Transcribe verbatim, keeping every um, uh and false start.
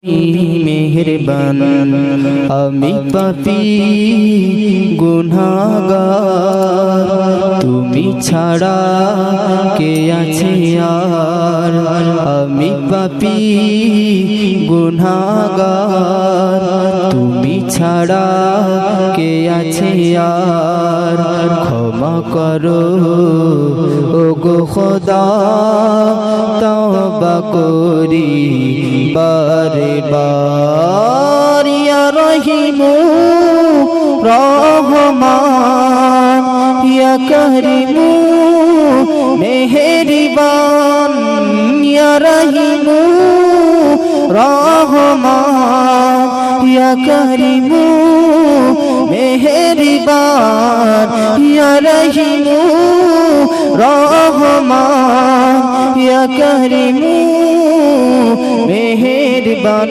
মেহেরবান আমি পাপী গুনাহগার, তুমি ছাড়া কে আছে আর। আমি পাপী গুনাহগার, তুমি ছাড়া কে আছে আর। ক্ষমা করো ওগো খোদা, তওবা করি বারে বার। ইয়া রহিমু রহমান, ইয়া করিমু মেহেরবান। ইয়া রহিমু রহমান, ইয়া করিমু মেহেরবান। ইয়া রহিমু রহমান, ইয়া করিমু মেহেরবান।